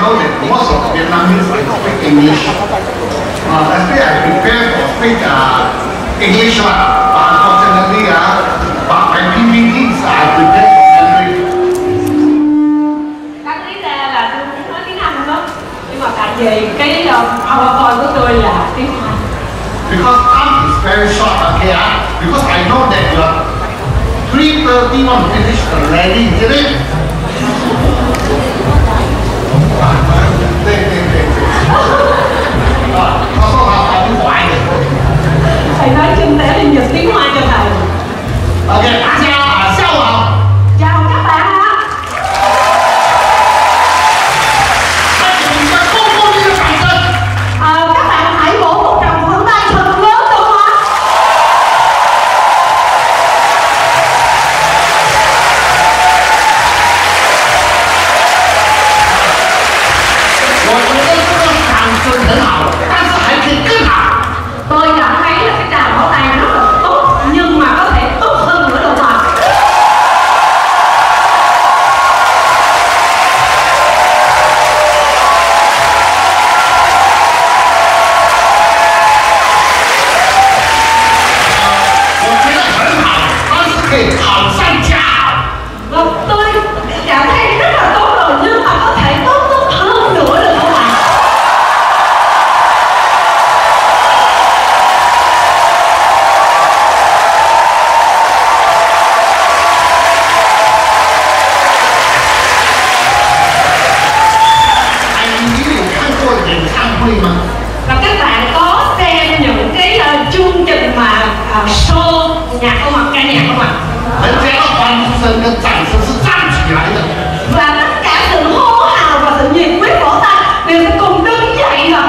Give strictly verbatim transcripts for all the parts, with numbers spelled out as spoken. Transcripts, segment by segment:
know that most of Vietnamese can speak English. Uh, actually, I prepare for speak uh, English one. But unfortunately, uh, but my P P Ts I prepare for Mandarin. Bác lý ra là tôi muốn nói tiếng Anh đó, nhưng mà tại vì cái PowerPoint của tôi là tiếng Anh. Because time is very short, okay? Uh, because I know that you are three thirty want to finish the rally, isn't it? Đây, đây, đây. Rồi, có số học ở tiếng Ngoại này. Thầy nói kinh tế thì dịch tiếng Hoa cho thầy. Ok,大家下午好。 Chào các bạn ạ. 再给你们够够力的掌声。 Ờ, các bạn hãy vỗ một tràng pháo tay thật lớn được không ạ? 我觉得这个掌声很好，但是还可以更好。 Tôi cảm thấy là cái tràng pháo tay rất là tốt, nhưng mà có thể tốt hơn nữa đâu mà. 我觉得很好，但是可以好上加好。 Vâng, tôi cảm thấy rất là tốt rồi, nhưng mà có thể tốt tốt hơn nữa được không ạ? 哎，你有看过演唱会吗？ Và các bạn có xem những cái uh, chương trình mà uh, show nhạc không ạ, ca nhạc không ạ? 人家的欢呼声跟掌声是站起来的。 Và tất cả sự hô hào và sự nhiệt huyết vỗ tay đều sẽ cùng đứng dậy rồi.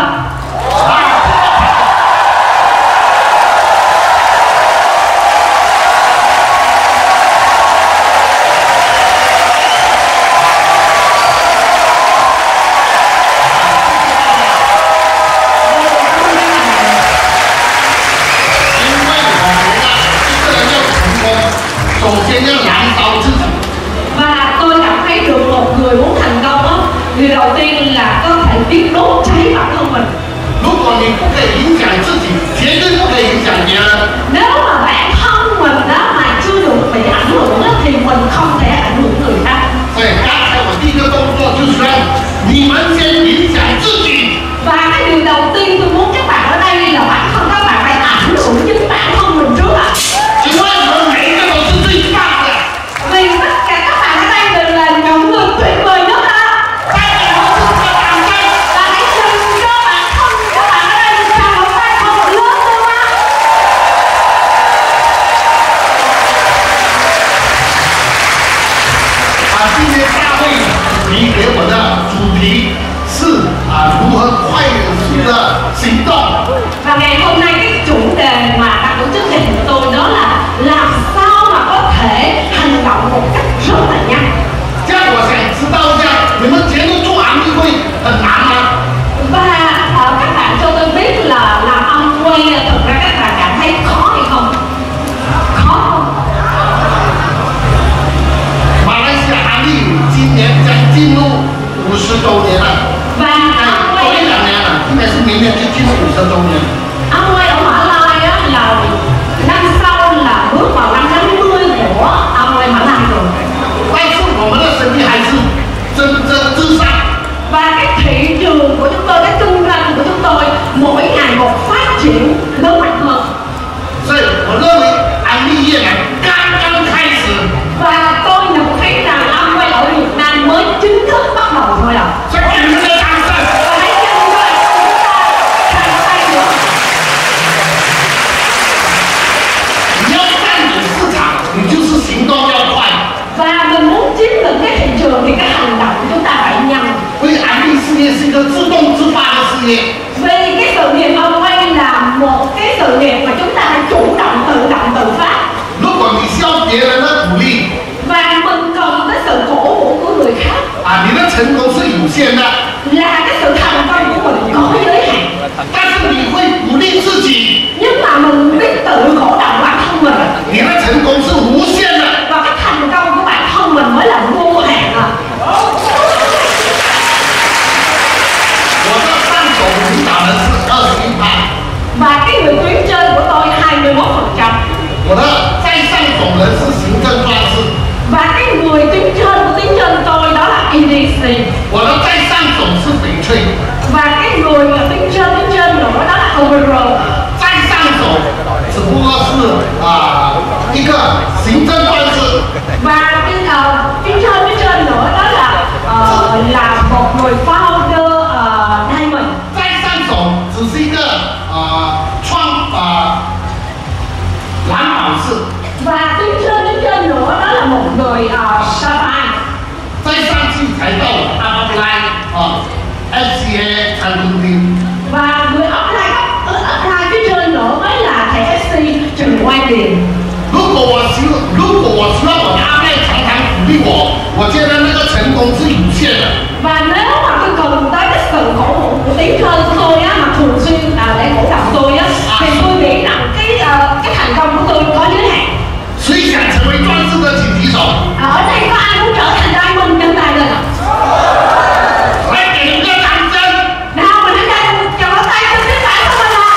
因为我觉得一个人要成功，首先要燃烧自己。 Và tôi cảm thấy được một người muốn thành công đó, điều đầu tiên là có thể biết đốt cháy bản thân mình. 如果你不可以影响自己，绝对不可以影响别人。 Nếu mà bản thân mình đó mà chưa được bị ảnh hưởng đó, thì mình không thể ảnh hưởng người khác. 所以刚才我第一个动作就是让你们先影响自己。 Và cái điều đầu tiên tôi muốn các bạn ở đây là bản thân các bạn phải ảnh hưởng chính bản thân mình trước ạ. 因为你们每一个都是最棒的。 Vì tất cả các bạn ở đây đều là những người tuyệt vời nhất á. 再给我们自己的掌声。 Và hãy dành cho bản thân các bạn ở đây một tràng pháo tay thật lớn luôn á. 啊，今天大会主题给我的主题是啊，如何快速的行动。 Và ngày hôm nay cái chủ đề mà ban tổ chức dành cho tôi đó là làm sao mà có thể hành động một cách rất là nhanh. 这样我想知道一下，你们觉得做安利会很难吗？ Và uh, các bạn cho tôi biết là làm âm quay thực ra các bạn cảm thấy khó hay không? Khó không? 马来西亚安利今年将进入五十周年了。 Và 哎， âm 多 quay 一两年了，应该是明年就进入五十周年。 âm quay ở Mã Lai á, là năm sau là bước vào năm tám mươi của âm quay Mã Lai rồi. 但是我们的生意还是蒸蒸日上。 Và cái thị trường của chúng tôi, cái kinh doanh của chúng tôi mỗi ngày một phát triển lớn mạnh hơn. 所以我认为安利业呢刚刚开始。 Và tôi nhận thấy rằng âm quay ở Việt Nam mới chính thức bắt đầu thôi ạ. 所以给你们的掌声。 Và hãy dành cho bản thân chúng ta tràng tay nữa. 你要占领市场，你就是行动要快。 Và mình muốn chiếm lĩnh cái thị trường thì cái hành động của chúng ta phải nhanh. 因为安利事业是一个自动自发的事业。 Vì cái sự nghiệp âm quay là một cái sự nghiệp mà chúng ta phải chủ động, tự động, tự phát. 如果你需要别人的鼓励， Và mình cần cái sự cổ vũ của người khác. 啊，你的成功是有限的， Là cái sự thành công của mình có giới hạn. 但是你会鼓励自己， Nhưng mà mình biết tự cổ động bản thân mình. 你的成功是无限的。 Và cái thành công của bản thân mình mới là vô hạn à. 啊、呃、一个行政官司。 Và bên ờ, phía trên phía trên nữa đó là ờ, là một người founder uh, Diamond. 再上手只是一个呃创呃蓝宝石。 Và phía trên phía trên nữa đó là một người uh, Sapphire. 再上去才到 upline 啊 ，F C A 参公厅。 Và người upline upline phía trên nữa mới là thầy ép xê Trần Quang Điền. 如果我需如果我需要我的阿妹常常鼓励我，我觉得那个成功是有限的。 Và nếu mà tôi cần tới cái sự cổ vũ của tiếng thơ của tôi á, mà thường xuyên à, để cổ động tôi á, thì tôi nghĩ rằng cái uh, cái thành công của tôi có giới hạn. 谁想成为专制的请举手？ Ở đây có ai muốn trở thành Diamond chân tay lên? 来给一个掌声！ Nào mình hãy đây chào pháo tay cho chính bản của mình ạ.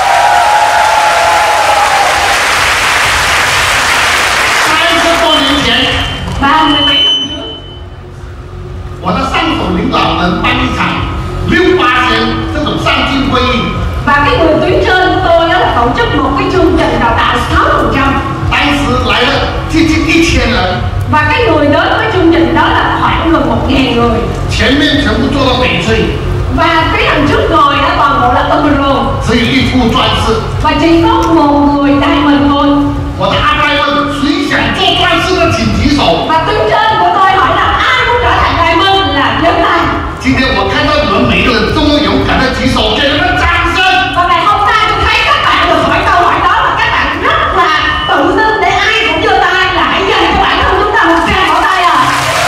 三十多年前， ba mươi mấy năm trước, 我的上手领导们办一场六八千这种上进会议， và cái người tuyến trên của tôi đó là tổ chức một cái chương trình đào tạo sáu phần trăm. 当时来了接近一千人， Và cái người đến với chương trình đó là khoảng gần một nghìn người. 前面全部坐到翡翠， Và cái đằng trước ngồi đó toàn bộ là Emerald. 只有一副钻石。 Và chỉ có một người Diamond thôi. 我的阿呆问谁想做钻石的请举手。 Và tuyến trên của tôi hỏi là ai muốn trở thành Diamond là giơ tay. 今天我看到你们每个人这么勇敢的举手，给你们掌声。 Và ngày hôm nay tôi thấy các bạn được hỏi câu hỏi đó và các bạn rất là tự tin để ai cũng giơ tay, là hãy dành cho bản thân chúng ta một tràng vỗ tay à.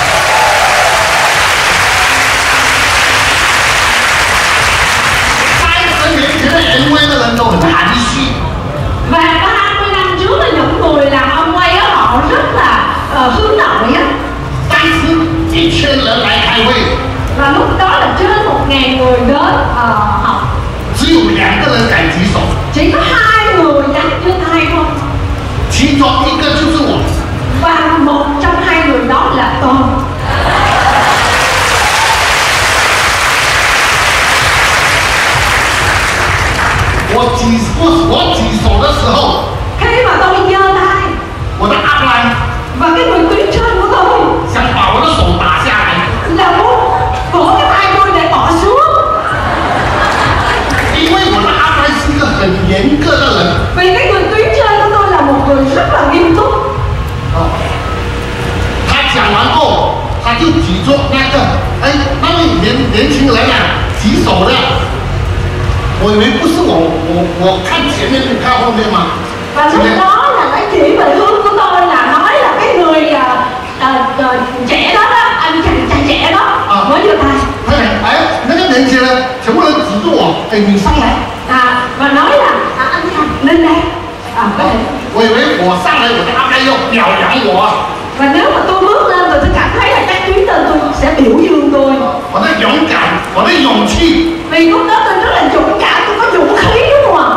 三十年前的 M V 的人都很含蓄， Và có hai mươi năm trước là những người làm ông quay á, họ rất là uh, hướng nội á. 当时一千人来开会， Và lúc đó là trên một ngàn người đến uh, học. 只有两个人敢举手， Chỉ có hai người dám giơ tay thôi. 其中一个就是我。 Và một trong hai người đó là tôi. 我举我我举手的时候， Khi mà tôi giơ tay 我的阿兰 và cái người tuyến trên của tôi 想把我的手打下来， là muốn cổ cái tay tôi để bỏ xuống. 因为我的阿兰是一个很严格的人。 Vì cái người tuyến trên của tôi là một người rất là nghiêm túc. 哦，他讲完后，他就举着那个，哎，那位年年轻人啊，举手的。我以为不是我，我我看前面不看后面吗？ Và lúc đó là cái chỉ về hướng của tôi là nói là cái người uh, uh, uh, trẻ đó đó, anh chàng trai trẻ đó mới giơ tay. 哎哎，那个年轻人全部人指着我，哎，你上来。 À, và nói là à, anh Thành lên đây. À, có thể. 我以为我上来，我的阿该要表扬我， Và nếu mà tôi bước lên rồi tôi cảm thấy là các tuyến tên tôi sẽ biểu dương tôi. 我的勇敢，我的勇气。 Vì lúc đó tôi rất là dũng cảm, tôi có dũng khí đúng không ạ?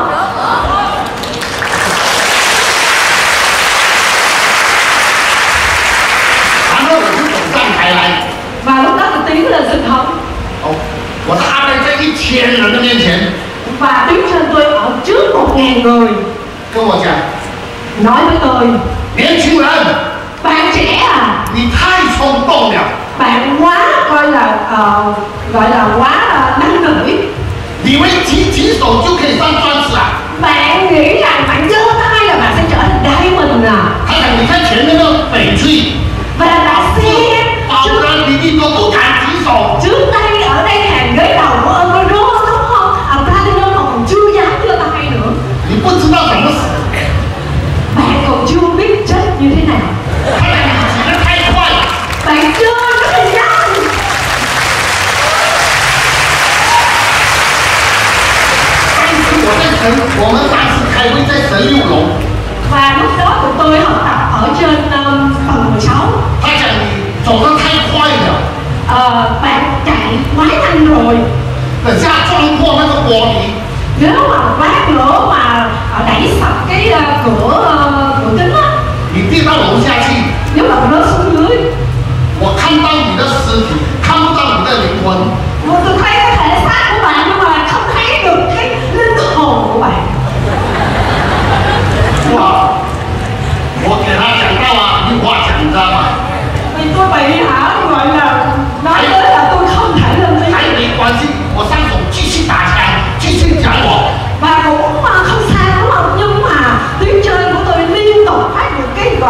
然后我就走上台来， Và lúc đó tôi tiến lên sân khấu. 哦，我的阿该在一千人的面前 Và tuyến trên tôi ở trước một ngàn người. 跟我讲， Nói với tôi, 年轻人， bạn trẻ à, 你太冲动了， bạn quá coi là uh, gọi là quá uh, năng nổi. 你以为举举手就可以上钻石啊？ Bạn nghĩ rằng bạn giơ tay là bạn sẽ trở thành Diamond à? 他讲你看前面的翡翠， Và đã xem 宝 trước, 格丽丽都不敢举手， trước đây ở đây hàng ghế đầu của Emerald đúng không? À, Platinum mà còn chưa dám giơ tay nữa. 你不知道怎么死。 Bạn còn chưa biết chết như thế nào. 他讲你举得太快， Bạn chưa rất là nhanh. 当时我在神，我们当时开会在神六楼， Và lúc đó tụi tôi học tập ở trên um, tầng mười sáu. 他讲你走得太快了， Ờ, bạn chạy quá nhanh rồi. 等下撞破那个玻璃， Nếu mà lát nữa mà ờ, đẩy sập cái ờ, cửa ờ, cửa kính á, 你跌到楼下去， nếu mà rớt xuống dưới, 我看到你的尸体，看不到你的灵魂。 mà tôi thấy cái thể xác của bạn nhưng mà không thấy được cái linh hồn của bạn. 哇！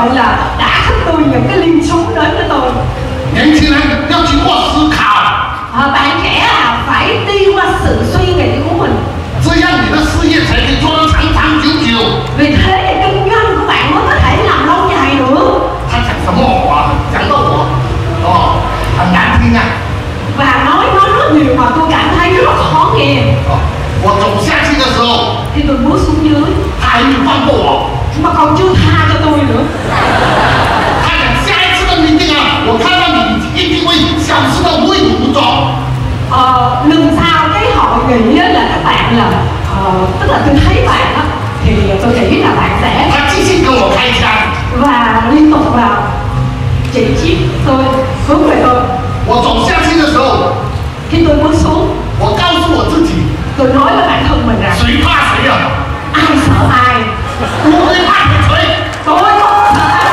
gọi là đã khích tôi những cái liên súng đến với tôi. 年轻人要经过思考， À, bạn trẻ à, phải đi qua sự suy nghĩ của mình. 这样你的事业才可以做得长长久久。 Vì thế thì kinh doanh của bạn mới có thể làm lâu dài được. 他讲什么话？讲到我，哦，很难听啊。 Và nói nói rất nhiều mà tôi cảm thấy rất khó nghe. 哦，我走下去的时候， Khi tôi bước xuống dưới 他还没有放过我。 mà còn chưa tha cho tôi nữa. 他讲下一次的明天啊，我看到你一定会消失的无影无踪。 Ờ, lần sau cái họ nghĩ là các bạn là ờ, tức là tôi thấy bạn á thì tôi nghĩ là bạn sẽ 他继续跟我开枪。 và liên tục là chỉ chiết tôi hướng về tôi. 我走下去的时候， Khi tôi bước xuống 我告诉我自己， tôi nói với bản thân mình rằng 谁怕谁啊？ ai sợ ai, 我会怕你谁？ tôi không sợ ai.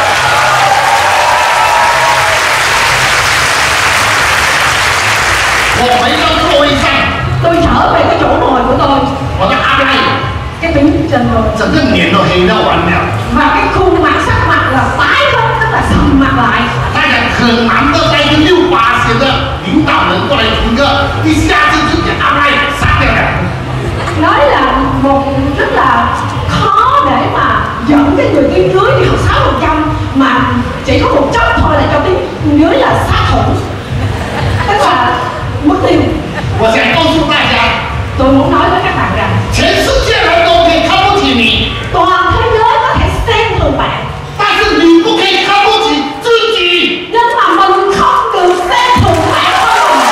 我回到座位上， Tôi trở về cái chỗ ngồi của tôi, 我的阿赖 cái tiếng trên tôi 整个脸都黑到完了。 và cái khuôn mặt sắc mặt là tái hết, tức là sầm mặt lại. 他讲很难得在一个六八线的领导人过来听课，一下子就给阿赖杀掉了。 Nói là một rất là khó để mà dẫn cái người tuyến dưới đi học sáu phần trăm mà chỉ có một chốc thôi là cho tuyến dưới là sát thủ, tức là mất tiêu. 我想告诉大家， Tôi muốn nói với các bạn rằng 全世界人都可以看不起你， toàn thế giới có thể xem thường bạn, 但是你不可以看不起自己。 nhưng mà mình không được xem thường bản thân mình.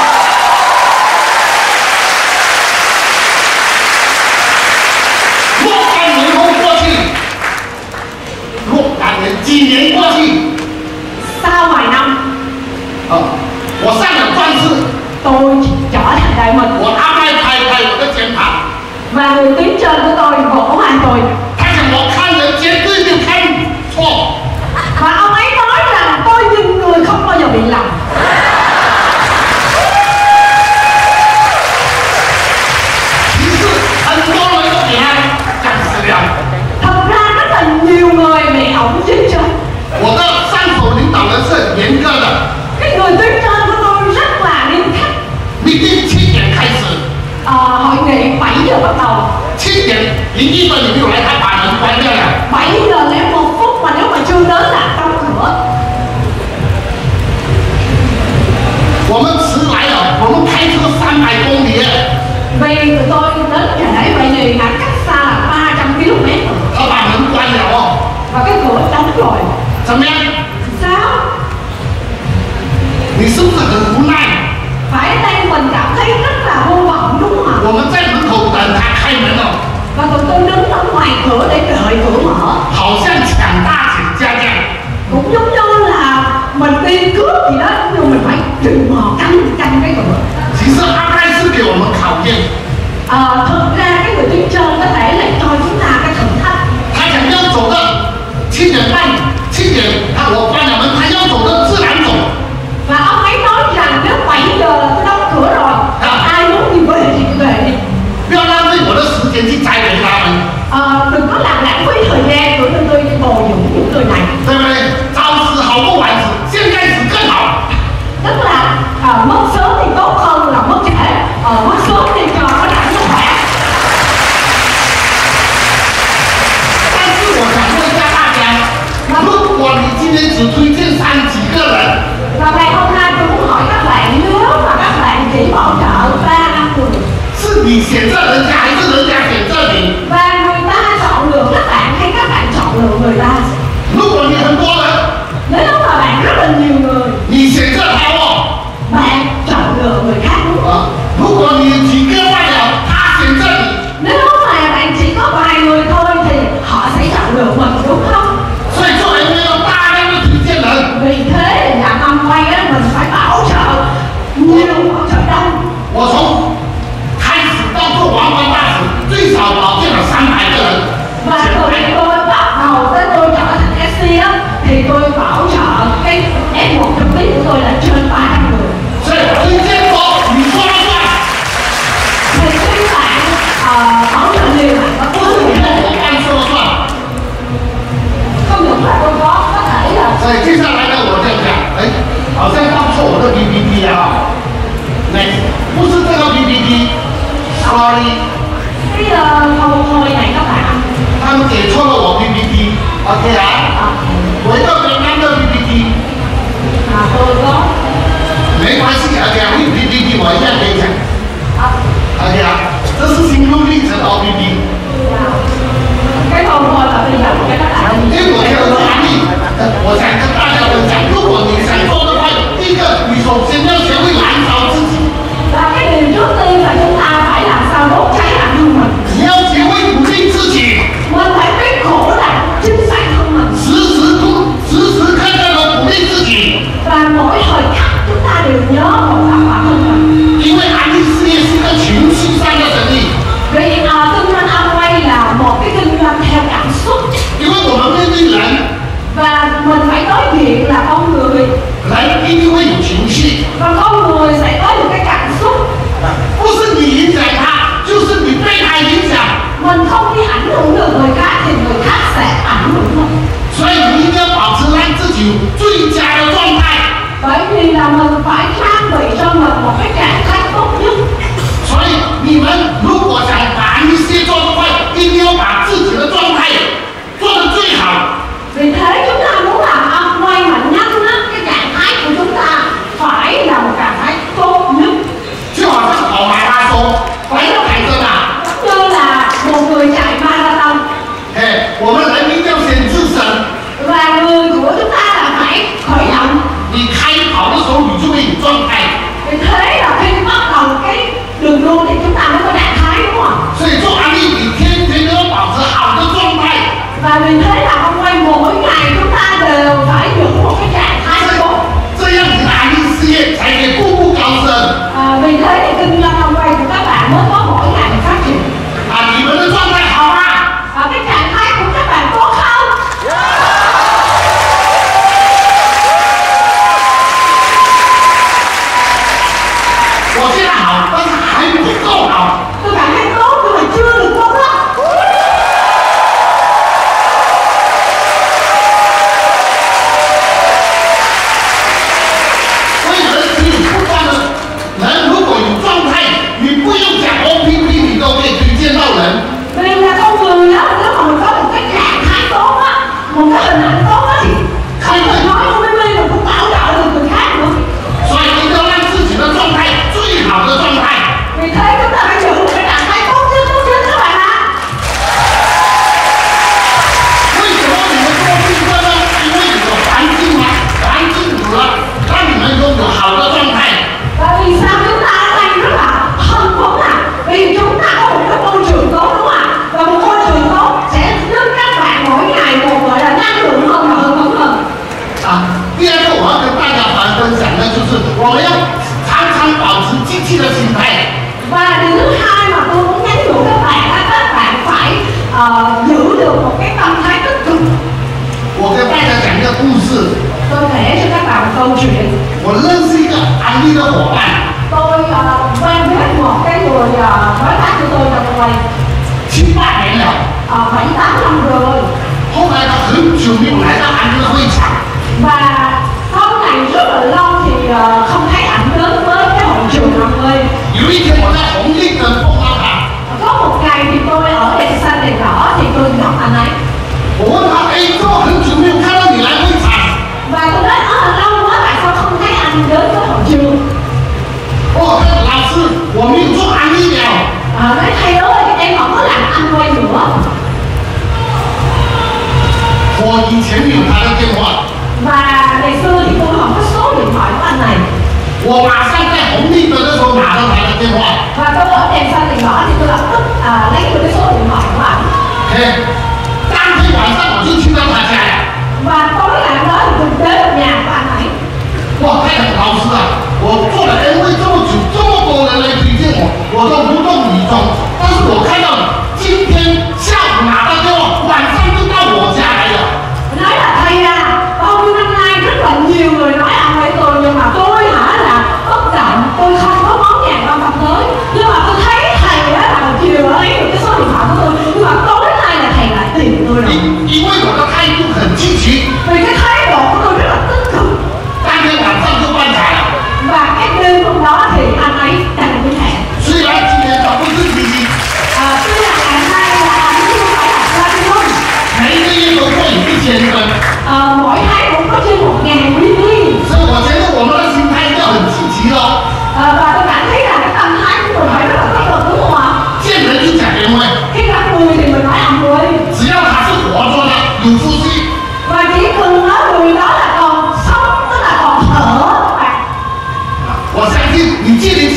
若干年后过去，若干年几年过去， Sau vài năm 啊，我上了钻石， tôi trở thành đại mình 我阿赖拍拍我的肩膀， và người tuyến trên của tôi vỗ vai tôi 他讲我看人绝对没有看错。 và ông ấy nói rằng tôi nhìn người không bao giờ bị lầm. 其实很多人都给他讲死了。 Thật ra rất là nhiều người bị ổng giết chết. 我的上手领导人是很严格的， Cái người tuyến trên của tôi rất là nghiêm khắc. 必定七点开始， Ờ, hội nghị bảy giờ bắt đầu, 七点零一分你没有来，他把门关掉了。 bảy giờ lẻ một phút mà nếu mà chưa đến là đóng cửa. 我们迟来了，我们开车三百公里， Vì tụi tôi đến trễ vậy thì là cách xa là ba trăm ki lô mét rồi. 他把门关了哦， Và cái cửa đóng rồi. 怎么样？ Sao? 你是不是很无奈？ Phải đây mình cảm thấy rất là vô vọng đúng không ạ? 我们在门口等他开门哦， Và tụi tôi đứng ở ngoài cửa để đợi cửa mở. 好像抢大请家这样。 Cũng giống như là mình đi cướp gì đó, nhưng mình phải trừng mò canh canh cái cửa. 其实阿赖是给我们考验， Ờ, thực ra cái người tuyến trên có thể là cho chúng ta cái thử thách. 他想要走的七点半，七点他我关了门，他要走的自然走。 Và ông ấy nói rằng nếu bảy giờ là tôi đóng cửa rồi, ai muốn đi về thì về đi. 不要浪费我的时间去栽培他们。 Ờ, đừng có làm lãng phí thời gian của tụi tôi bồi dưỡng những người sorry， cái uh, câu thôi này các bạn. 他们给错了我 P P T，OK 啊？我要给他们的 P P T。 À, tôi có. 没关系，OK 啊，你 P P T 我一样给你讲。OK 啊，这是心路历程 O P P。 cái câu thôi là bây giờ cho các bạn. 因为我有个案例，我想跟大家分享。如果你想做的话，第一个，你首先要学会燃烧自己。 Và cái điều trước tiên là chúng ta phải làm sao đốt cháy bản thân mình. 你要学会鼓励自己， Mình phải biết khổ là chính bản thân mình. 时时鼓，时时刻刻的鼓励自己。 Và mỗi thời khắc chúng ta đều nhớ một phần bản thân mình. 因为安利事业是个情绪上的生意。 Vì uh, kinh doanh Amway là một cái kinh doanh theo cảm xúc. 因为我们面对人， Và mình phải đối diện là con người. 人一定会有情绪， Và con người sẽ có những cái cảm xúc. 不是你影响他，就是你被他影响。 Mình không đi ảnh hưởng được người khác thì người khác sẽ ảnh hưởng mình. 所以你一定要保持让自己最佳的状态。 Bởi vì là mình phải trang bị cho mình một cái trạng thái tốt nhất. 所以你们如果想把安利事业做得快，一定要把自己的状态做得最好。 Vì thế chúng ta muốn làm Amway mạnh nhất á, cái trạng thái của chúng ta phải là một trạng thái tốt nhất. 就好像跑马拉松，还要改着打。 Như là một người chạy marathon. 哎，我们人一定要先自身。 Và người của chúng ta là phải khởi động. 你开跑的时候，你就会有状态。 Vì thế là khi bắt đầu cái đường đua thì chúng ta mới có trạng thái, đúng không? 所以做安利，你天天都要保持好的状态。 Và vì thế là Amway mỗi ngày chúng ta đều phải giữ một cái trạng thái tốt. 这样你的安利事业才可以步步高升。 À, vì thế thì kinh doanh Amway của các bạn mới có mỗi ngày phát triển. 啊，你们的状态好吗？ Và cái trạng thái của các bạn tốt không? 我现在好，但是还不够好。 Tôi cảm thấy tốt nhưng mà chưa được tốt lắm. 所以人只有不断的，人如果有状态，你不用讲 O P P， 你都可以推荐到人。 Vì là con người á, nếu mà mình có một cái trạng thái tốt á, một cái hình ảnh tốt á thì không cần nói không biết mình cũng bảo trợ được người khác nữa. 所以一定要让自己的状态最好的状态。 Vì thế chúng ta phải giữ một cái trạng thái tốt nhất tốt nhất các bạn ạ. 为什么你们做这个呢？因为有环境嘛，环境有了，让你们拥有好的状态。 Và vì sao chúng ta ở đây rất là hân phấn à? Vì chúng ta có một cái môi trường tốt, đúng không ạ? Và một môi trường tốt sẽ giúp các bạn mỗi ngày một gọi là năng lượng hơn và hưng phấn hơn. 啊，第二个我要跟大家分享的就是，我们要常常保持积极的心态。 Và điều thứ hai mà tôi muốn nhắn nhủ các bạn là các bạn phải ờ, giữ được một cái tâm thái tích cực. 我跟大家讲一个故事， Tôi kể cho các bạn một câu chuyện. 我认识一个安利的伙伴， Tôi ờ, quen biết một cái người ờ, đối tác của tôi là tôi 七八年了， ờ, bảy tám năm rồi. 后来他很久没有来到安利的会场， Và sau này rất là lâu thì ờ, không thấy ảnh đến với cái hội trường nào ơi. 有一天我在红绿灯碰到他， Có một ngày thì tôi ở đèn xanh đèn đỏ thì tôi gặp anh ấy. 我问他，哎，怎么很久没有看到你来会场？ Và tôi nói ở lâu quá tại sao không thấy anh đến với hội trường. 我说老师，我没有做安利了。 À, nói thầy ơi em không có làm Amway nữa. 我以前没有他的电话， Và ngày xưa thì tôi không có số điện thoại của anh này. 我马上在红绿灯的时候拿到他的电话。 Và tôi ở đèn xanh đèn đỏ thì tôi lập tức à, lấy được cái số điện thoại của anh. 嘿，当天晚上我就去到他家了。 Và tối ngày hôm đó thì tôi đến được nhà của anh ấy. 哇，太好老师啊！我做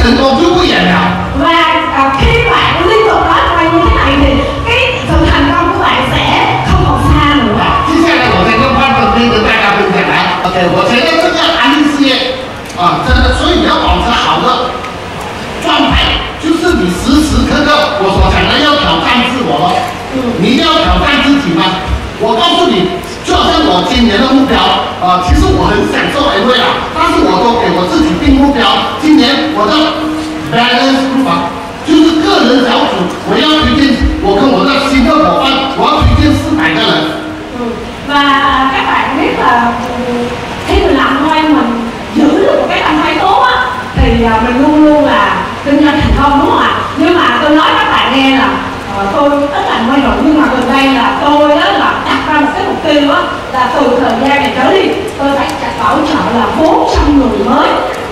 成功就不演了。 Và à, khi bạn liên tục nói quay như thế này thì cái sự thành công của bạn sẽ không còn xa nữa. 接下来我再跟观众跟着大家分享来。OK， 我觉得这个安利事业啊，真的，所以你要保持好的状态，就是你时时刻刻我所讲的要挑战自我咯。你一定要挑战自己吗？我告诉你，就好像我今年的目标啊，其实我很享受 M V 啊，但是我都给我自己定目标，今年我的 balance group 啊，就是个人小组，我要推荐我跟我的新的伙伴，我要推荐四百个人。 Và các bạn biết là khi mình làm thuê mình giữ được một cái tâm thái tốt á thì mình luôn luôn là kinh doanh thành công, đúng không ạ? Nhưng mà tôi nói các bạn nghe là uh, tôi ít làm quay rồi, nhưng mà gần đây là tôi đó là đặt ra một cái mục tiêu á là từ thời gian này trở đi tôi phải bảo trợ là bốn trăm người mới.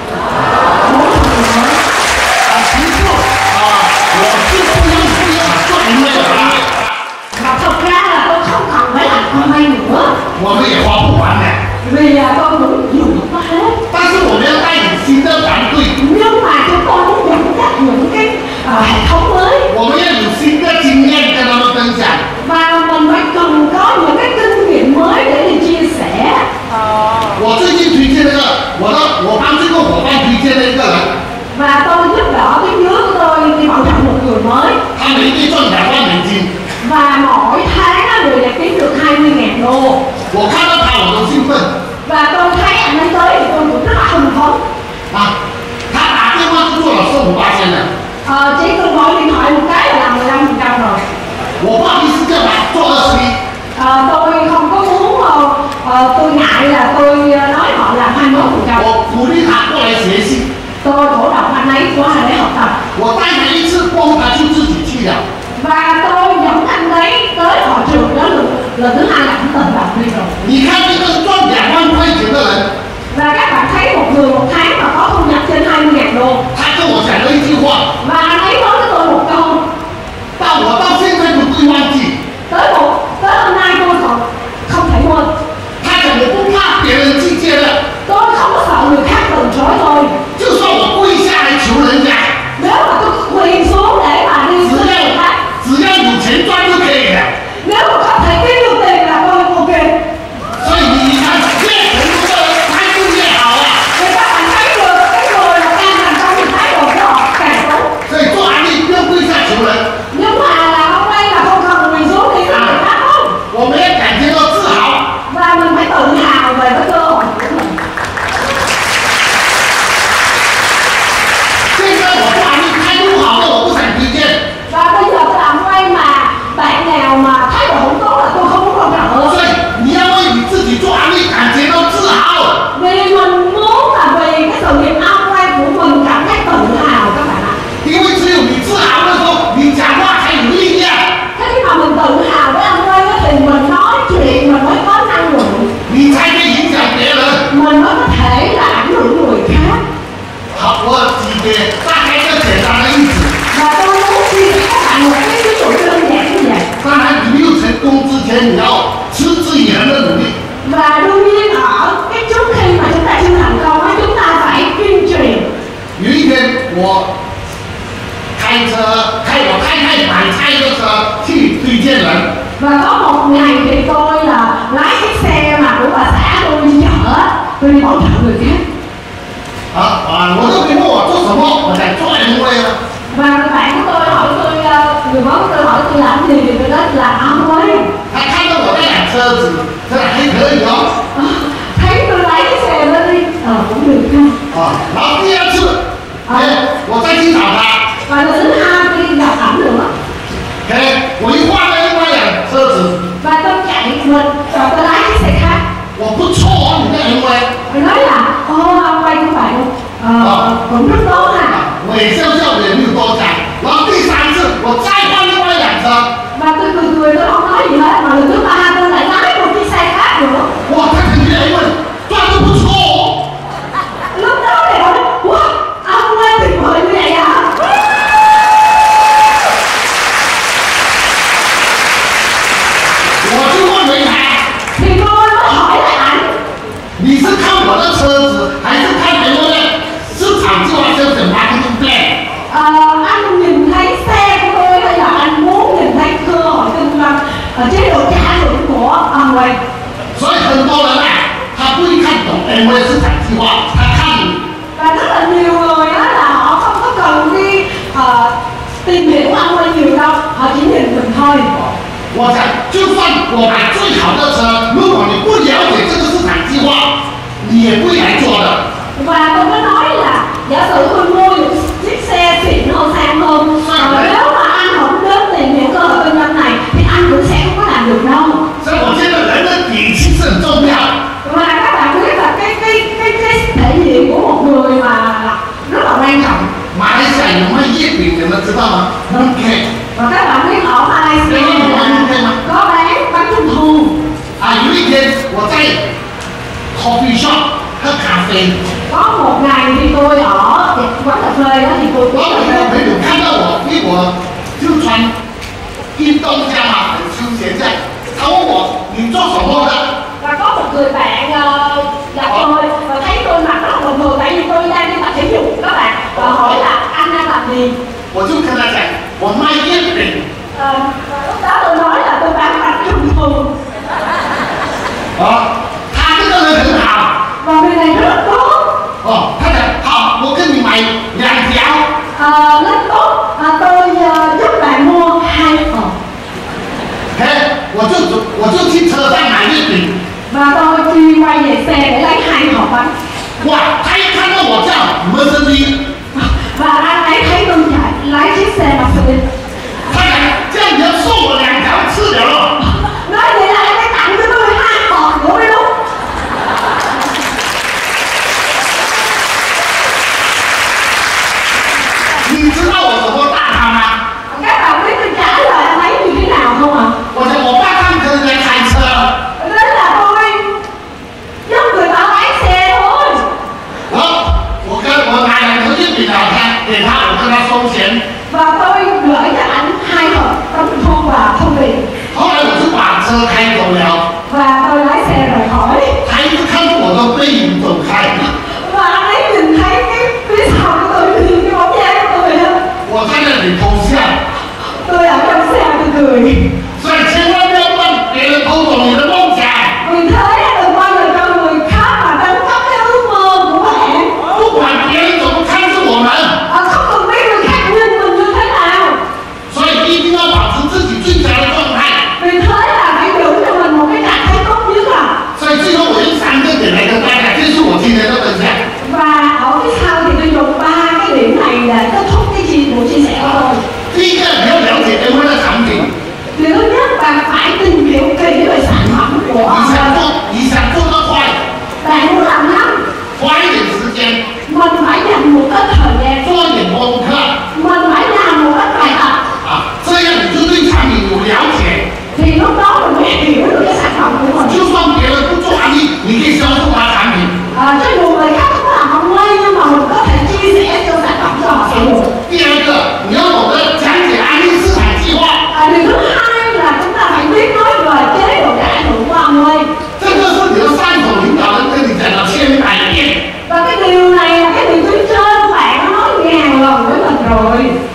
bốn trăm người mới. 啊，不错啊，我是不要不要做 M V 的啦。 Mà thật ra là tôi không cần phải làm con may nữa. 我们也花不完的。 Vì là tôi muốn dùng nó hết. 但是我们要带领新的团队， Nhưng mà chúng tôi muốn dẫn dắt những cái uh, hệ thống mới. 我们要有新的经验跟他们分享。 Và mình phải cần có những cái kinh nghiệm mới để đi chia sẻ. 我最近推荐那个，我的我帮这个伙伴推荐了一个人， Và tôi giúp đỡ cái dưới của tôi đi bảo trợ một người mới. 他每个月赚两万美金。 Và mỗi tháng á, người này kiếm được hai mươi ngàn đô. 我看到他我都兴奋 Và tôi thấy anh ấy tới thì tôi cũng rất là hưng phấn. 啊！他打电话就做了十五八千的， Ờ, chỉ cần gọi điện thoại một cái là làm mười lăm phần trăm rồi. 我不好意思叫他做二十一， Ờ, tôi không có muốn ờ, ờ, tôi ngại là tôi nói họ làm hai mươi phần trăm. 我鼓励他过来学习。 Tôi cổ động anh ấy qua để học tập. 我带他一次过后，他就自己去了。 Và tôi dẫn anh ấy tới hội trường đó lần, lần thứ hai là cũng tự động đi rồi. 你看这个赚两万块钱的人， Và các bạn thấy một người một tháng mà có thu nhập trên hai mươi ngàn đô. 他跟我讲了一句话， Và anh ấy nói với tôi một câu. 但我到现在都不会忘记。 Tới một tới hôm nay tôi còn không thể quên. 他讲我不怕别人拒绝了， Tôi không có sợ người khác từ chối tôi. 就算我跪下来求人家， Nếu mà tôi quỳ xuống để mà đi 只 với người 要 khác, 只要有钱赚就可以了。 nếu mà có thể kiếm được tiền là tôi ok. 所以你看，越成功的人态度越好啊。 Thì các bạn thấy được cái người mà đang thành công thì thái độ của họ càng tốt. 所以做安利不用跪下求人， Nhưng mà là ông đây là không cần quỳ xuống đi với người khác không. 我们要感觉到自豪。 Và mình phải tự hào về cái cơ hội của mình. 现在我做安利态度好的，我不想推荐。 Và bây giờ tôi làm quay mà bạn nào mà thái độ không tốt là tôi không muốn công nhận 所 nữa. 以你要为你自己做安利感觉到自豪。 Vì mình muốn là vì cái sự nghiệp ông quay của mình cảm thấy tự hào các bạn ạ. 因为只有你自豪的时候，你讲话才有力量。 Thế khi mà mình tự hào với ông quay thì mình nói chuyện mình mới có năng lượng. 你才可以影响别人。 Mình mới có thể là ảnh hưởng người khác. 好，我举给大家一个简单的例子。 Và tôi muốn chia sẻ các bạn một cái ví dụ đơn giản như vậy. 当然，你没有成功之前，你要持之以恒的努力。 Và đương nhiên ở cái trước khi mà chúng ta chưa thành công á, chúng ta phải kiên trì. 有一天，我开车开我太太买菜的车去推荐人， Và có một ngày thì tôi là lái chiếc xe mà của bà xã tôi đi chợ á, tôi đi bảo trợ người khác. 啊啊！我都没问我做什么，我在做 M V 啊。 Và bạn của tôi hỏi tôi, người bố của tôi hỏi tôi làm gì thì tôi nói là ông ơi. 他看到我在养车子，这还可以哦。 Ờ, thấy tôi lái cái xe đó đi, ờ cũng được ha. 啊，然后第二次，哎，我再去找他， Và lần thứ hai tôi đi gặp ảnh nữa. 哎，我一换了另外辆车子， Và tôi chạy mình, và tôi lái chiếc xe khác. 我不错哦，你的 M V。 Tôi nói là, ô ông quay của bạn ờ, cũng rất tốt ha. 伪笑笑的也没有多讲，然后第三次我再换另外一辆车， Và tôi cười cười tôi không nói gì hết. Mà lần thứ ba tôi lại lái một chiếc xe khác nữa. 哇，他肯定来问，赚的不错哦。 Lúc đó thì họ nói, wow, ông quay tuyệt vời như vậy à. 我就问回他， Thì tôi mới hỏi lại ảnh, 你是看我的车子，还是看别人的市场计划销售 marketing plan？ M V 市场计划，他看你。 Và rất là nhiều người đó là họ không có cần đi uh, tìm hiểu ăn quay nhiều đâu, họ chỉ nhìn mình thôi. 我想，就算我买最好的车，如果你不了解这个市场计划，你也不会来做的。 Và tôi có nói là giả sử tôi mua những chiếc xe xịn hơn sang hơn, mà nếu mà anh không đến tìm hiểu cơ hội kinh doanh này thì anh cũng sẽ không có làm được đâu. 所以我觉得人的底气是很重要。 Và các bạn biết là cái cái cái cái thể diện của một người mà rất là quan trọng. 马来西亚有卖月饼，你们知道吗 ？Mooncake。 Và các bạn biết ở Malaysia có bán bánh trung thu. 啊，有一天我在 coffee shop 喝咖啡， Có một ngày thì tôi ở quán cà phê đó thì tôi 然 uống 后 cà 有个 phê. 朋友看到我，因为我就穿运动衫嘛，很休闲这样，他问我你做什么的？ Và có một người bạn uh, gặp tôi và thấy tôi mặc rất là bình thường tại vì tôi đang đi tập thể dục các bạn, và hỏi là anh đang làm gì. 我就跟他讲，我卖月饼。 Ờ, và lúc đó tôi nói là tôi bán bánh trung thu. 哦，他这个人很好。 Và người này rất tốt. 哦，他讲好，我跟你买两条。 Ờ, rất tốt. Ờ, tôi uh, giúp bạn mua hai hộp. 嘿，我就我就去车上买月饼。 Và tôi đi quay về xe để lấy hai hộp bánh. 哇，他一看到我叫 Mercedes， Và anh ấy thấy tôi chạy lái chiếc xe Mercedes. 他讲这样你要送我两条吃了。 Nói vậy là anh ấy tặng cho tôi hai hộp nữa mới đúng. 你知道我怎么打他吗？ Các bạn biết tôi trả lời anh ấy như thế nào không ạ? 我讲我爸他们跟人家开车， Nên là tôi giúp người ta lái xe thôi. 然后我跟我拿两条月饼给他，给他，我跟他收钱。 Và tôi gửi cho anh hai hộp bánh trung thu và thu tiền. 后来我就把车开走了， Và tôi lái xe rời khỏi. 他一直看着我的背影走开。 Và anh ấy nhìn thấy cái phía sau của tôi, nhìn cái bóng dáng của tôi đó. 我在那里偷笑， Tôi ở trong xe tôi cười. 所以千万不要让别人偷走你的梦想。 Vì thế đừng bao giờ cho người khác mà đánh cắp cái ước mơ của bạn. 不管别人怎么看着我们， À, không cần biết người khác nhìn mình như thế nào. 所以一定要保持自己最佳的状态。 Vì thế là phải giữ cho mình một cái trạng thái tốt nhất à. 所以最后我用三个点来跟大家，这是我今天的分享。 Và ở phía sau thì tôi dùng ba cái điểm này để kết thúc cái chia buổi chia sẻ của tôi. 第一个，你要了解 M V 的产品， Điều thứ nhất bạn phải tìm hiểu kỹ về sản phẩm của 你想 bạn. 做，你想做得快， Bạn muốn làm nhanh, 花一点时间， mình phải dành một ít thời gian, 做一点功课 mình phải làm một ít bài tập. 啊，这样你就对产品有了解。 Thì lúc đó mình mới hiểu được cái sản phẩm của mình. 就算别人不做安利，你可以销售他产品。 À, cho dù người khác không làm không quay nhưng mà mình có thể chia sẻ cho sản phẩm cho họ sử dụng. 第二个，你要懂得讲解安利市场计划， À, điều thứ hai là chúng ta phải biết nói về chế độ giải thưởng của Amway. 这个是你的上手领导人跟你讲了千百遍。 Và cái điều này là cái điều tuyến trên của bạn nó nói ngàn lần với mình rồi.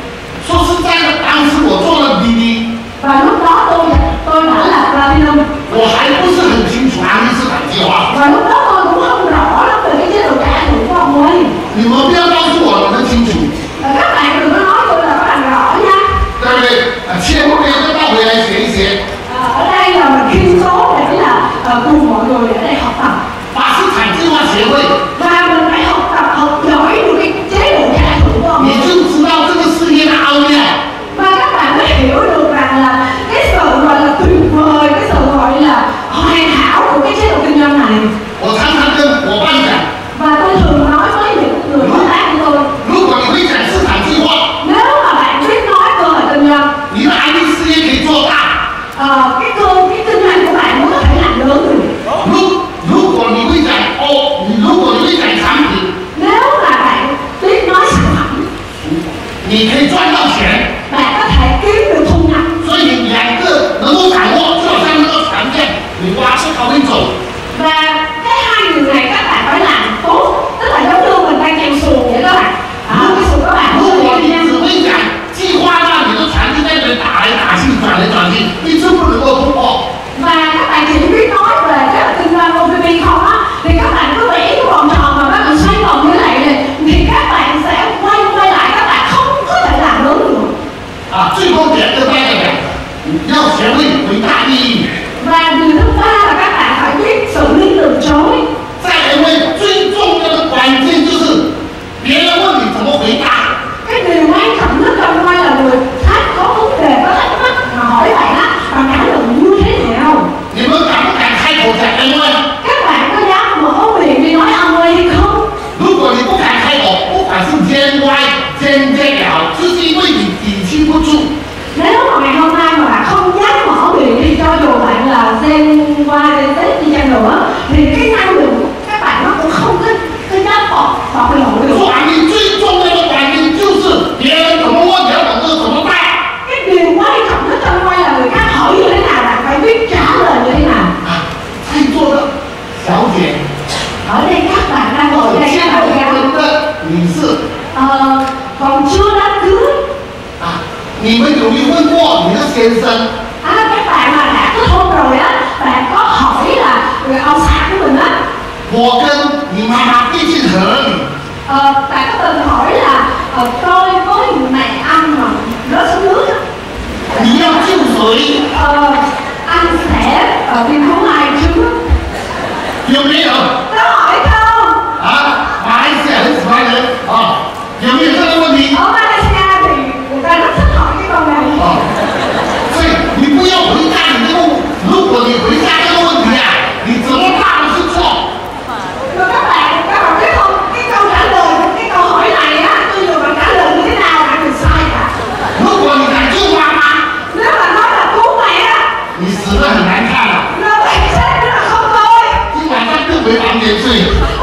先生。 À, các bạn mà đã kết hôn rồi á, bạn có hỏi là người ông xã của mình á. 我跟你妈妈毕竟很。 Ờ, bạn có từng hỏi là ờ, tôi với mẹ anh mà rớt xuống nước á. 你要救谁？ Ờ, anh sẽ ờ, đi cứu ai trước? 有没有？ Có hỏi không? 啊，马来西亚很喜欢人啊，有没有这个问题？ Ở Malaysia thì người ta rất thích hỏi cái câu này. 啊，所以你不要回答你这个，如果你回答这个问题啊，你怎么答都是错。 Rồi các bạn, các bạn biết không? Cái câu trả lời, cái câu hỏi này á, tôi dù bạn trả lời như thế nào bạn đều sai cả. 如果你敢救妈妈， Nếu mà nói là cứu mẹ á, 你死得很难看啊， nó phải chết rất là không tôi. 今晚上就回房间睡。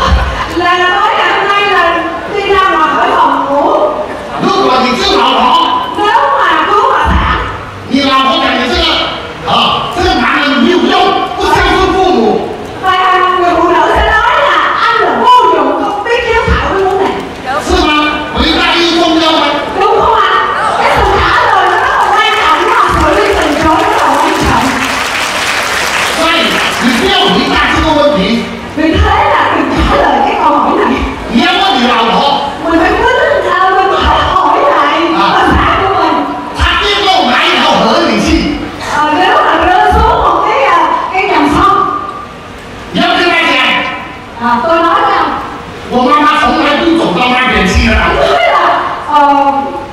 Là là nói là hôm nay là đi ra ngoài khỏi phòng ngủ. 如果你救老婆， Nếu mà cứu bà xã, 你老婆感觉这个啊，这个男人没有用，不孝顺父母， và người phụ nữ sẽ nói là anh là vô dụng, không biết hiếu thảo với bố mẹ. 是吗？回答一重要吗？ Đúng không ạ? Cái sự trả lời nó rất là quan trọng, nó là xử lý từ chối rất là quan trọng. 所以你不要回答这个问题， Vì thế là đừng trả lời cái câu hỏi này. 你要问你老婆， Mình phải quyết định là mình phải hỏi lại bà xã của mình. 她跌落哪一条河里去？ Ờ, nếu mà rơi xuống một cái à, cái dòng sông, 你要跟她讲， à, tôi nói rằng 我妈妈从来不走到那边去的。 anh nói là ờ,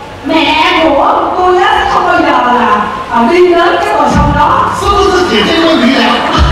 mẹ của tôi á sẽ không bao giờ là ờ, đi đến cái bờ sông đó. 是不是解决问题了？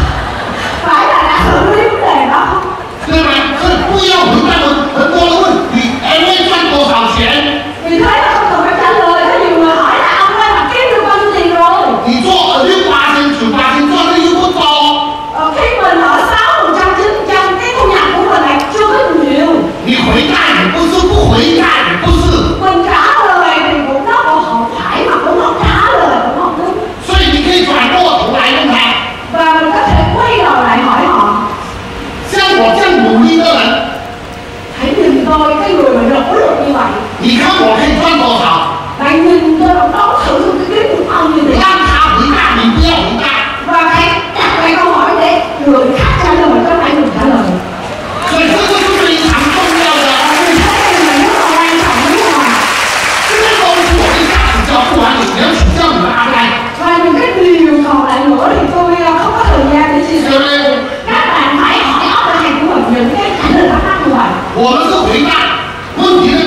Phải là đã xử lý vấn đề đó không? 对吗？所以不要回答很很多的问题，哎，会赚多少钱？ Vì thế là không cần phải trả lời. Có nhiều người hỏi là ông ơi mà kiếm được bao nhiêu tiền rồi? 你做六八千、九八千赚的又不多， Ờ, khi mình ở sáu phần trăm, chín phần trăm, cái thu nhập của mình lại chưa có nhiều. 你回答也不是，不回答也不是， Mình trả lời thì cũng nó cũng không phải mà cũng không trả lời cũng không đúng. 所以你可以转过头来问他， Và mình có thể quay đầu lại hỏi họ. 像我这样努力的人， Hãy nhìn tôi cái người mà nỗ lực như vậy. 你看我可以赚多少？ Bạn nhìn tôi một đối xử tôi kiếm được bao nhiêu 让 tiền. 他回答，你不要回答。 Và hãy đặt lại câu hỏi để người khác trả lời chứ không phải mình trả lời. 所以这个是非常重要的。 Vì thế này là rất là quan trọng đúng không ạ? 这个功夫我一下子教不完，你要请教你的阿呆， Và những cái điều còn lại nữa thì tôi uh, không có thời gian để chia 对 sẻ. 不对？ Các bạn phải hỏi offline của mình những cái trả lời thắc mắc như vậy. 我们是回答问题的